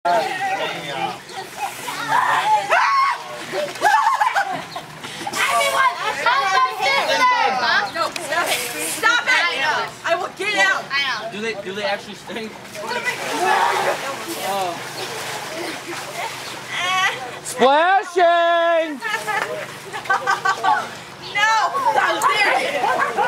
Stop it! I will get out. Do they actually stink? Oh. Splashing! No! How dare you!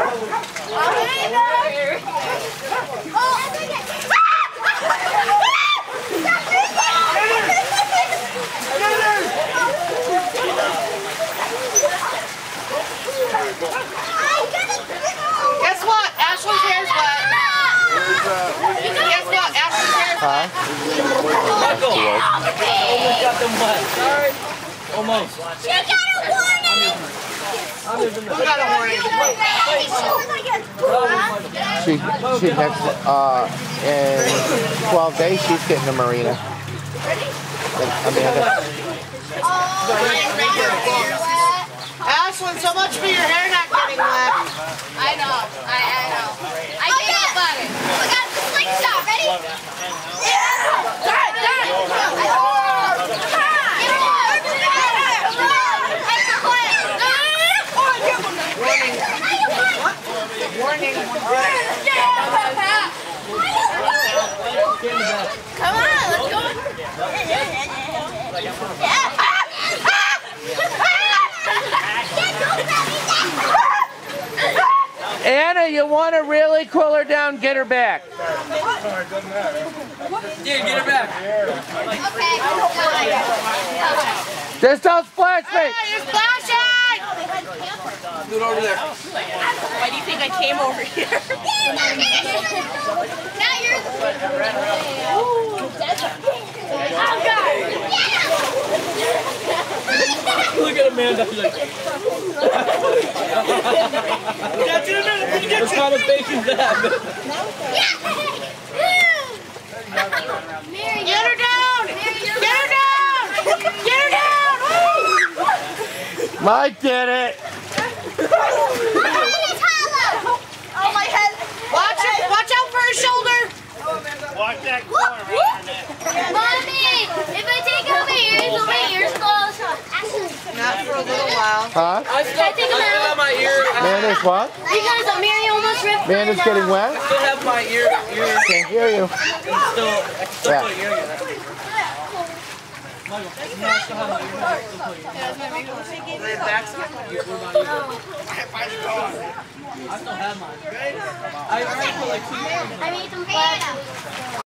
Guess what? Ashley's hair's wet. Guess what? Ashley's hair's wet. Michael! Almost got them wet. Sorry. Almost. You got a warning! Who got a warning? She next in 12 days she's getting a marina. Amanda. Ashlyn, so much for your hair not getting wet. I know. I know. I think about it. Look at the slingshot. Ready? Yeah! Done! Warning. Come on, let's go. Anna, you want to really cool her down? Get her back. Dude, get her back. Okay. Just don't splash me. Hey, you're splashing! Do it over there. Why do you think I came over here? Now you're... Look at Amanda. She's like... What kind of fake is that? Get her down! Get her down! Get her down! Mike did it. Oh, my head. Watch out for her shoulder. Walk that corner, man. Mommy, if I take out my ears, will my ears close? Not for a little while. Huh? I still have my ear. Amanda's what? Because Mary almost ripped Amanda's getting wet? I still have my ear. Can't hear you. I can still put an ear in it. Michael, I still have my ear. I still have mine. I put like 2 I made them flat.